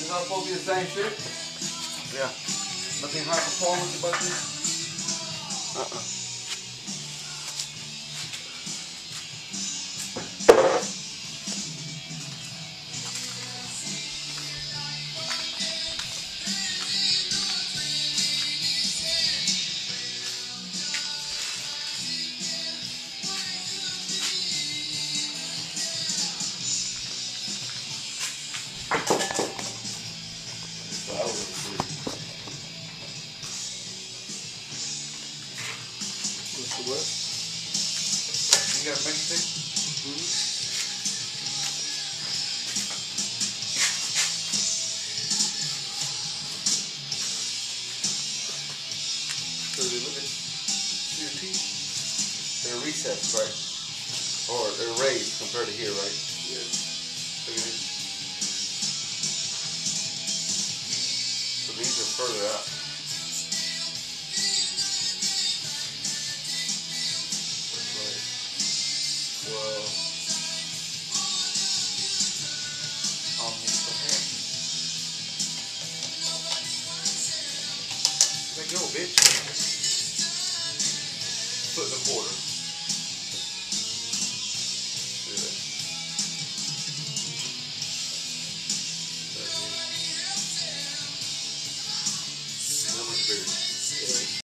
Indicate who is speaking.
Speaker 1: It's all supposed to be the same shit? Yeah. Nothing high performance about this? What? You got a mix stick? So they look at your teeth. They're recessed, right? Or they're raised compared to here, right? Yeah. Look at this. So these are further out. Well, like, yo, bitch. Foot and a quarter.